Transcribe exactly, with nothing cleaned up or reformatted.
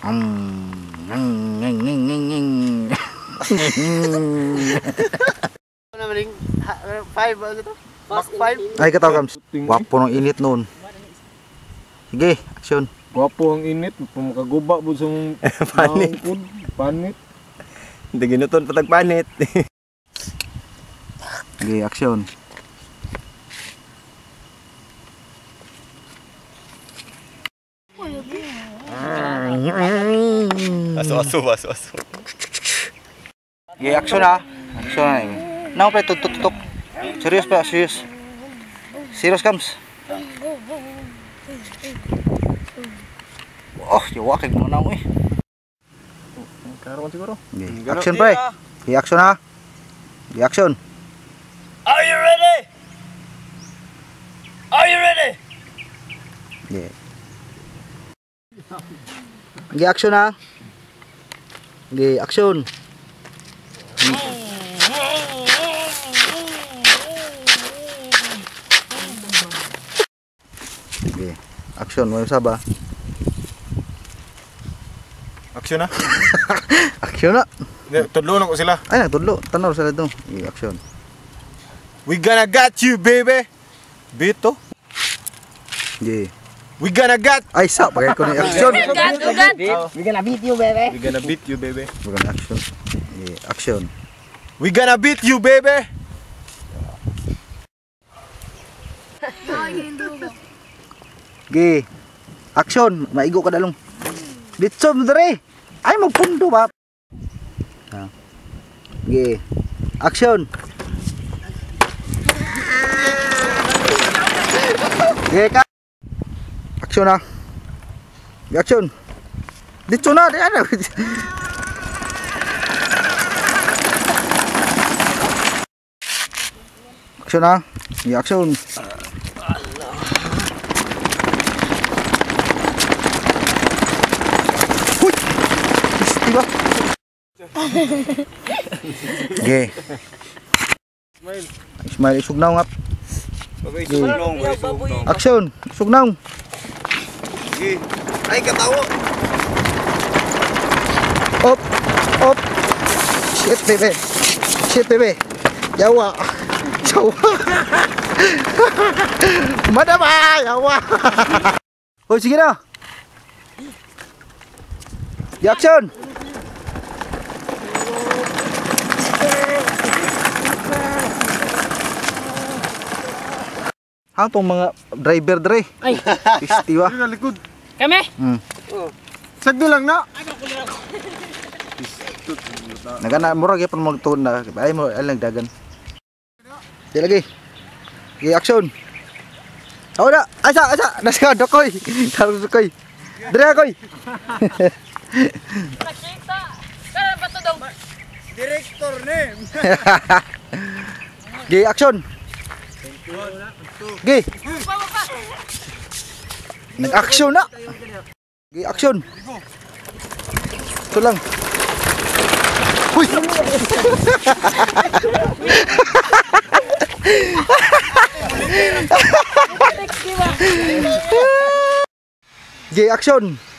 Ay, kataw Kams. Wapo ng init noon. Sige, action. Wapo ang init, pumakaguba po sa panit. Panit. Hindi ginuton patag panit. Sige, action. Aso aso aso aso. Sige, action ha. Action na. Now pre, tutok-tutok. Serius pa, serius. Serius Kams. Oh, yawa kay mo na mo eh. Karon siguro. Okay. Action pre. Okay, action ha. Okay, action. Are you ready? Are you ready? Okay. Okay, action ha. Okay, action. Okay, action. May usaba. Action na. Action na. Tudlo na ko sila. Ay, nagtudlo. Tanaw sila ito. Okay, action. We gonna got you, baby. Bito. Okay. We gonna got. Ay, sa. Pagay ko na action. Ugat, ugat. We gonna beat you, baby. We gonna beat you, baby. Bukan action. Okay, action. We gonna beat you, baby. Okay. Action. Maigo ka dalong. Ditsom dere. Ay magpundo ba? Ha. Okay. Action. Okay ka. Action na. Action. Ditso na, di ano. Action na. Okay, action. Diba? Okay. Smile. Smile, isugnaw nga. Okay, sugnong, sugnong. Action, isugnaw. Okay. Ay, katawo. Op, op. Shit, baby. Shit, baby. Yawa. Yawa. Madama, yawa. Oh, sige na. Action. Ang tong mga driver dre. Ay, Pistiwa. Dili na likod. kami. Hmm. Sagdi lang na. Nagana murag gyapon magtuon na. Ay mo ay nagdagan. Di lagi. Okay, action. Aw na, asa asa nasa dokoy. Taro dokoy. Dre koy. Nakita. Kaya ba to daw? Director name. Okay, action. Okay. Nag-action na. Okay, action. Ito lang. Uy! Okay, action.